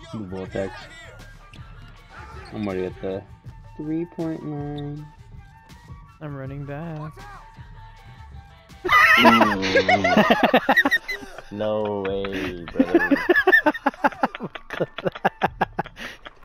The vortex. I'm already at the 3.9. I'm running back. No way, brother.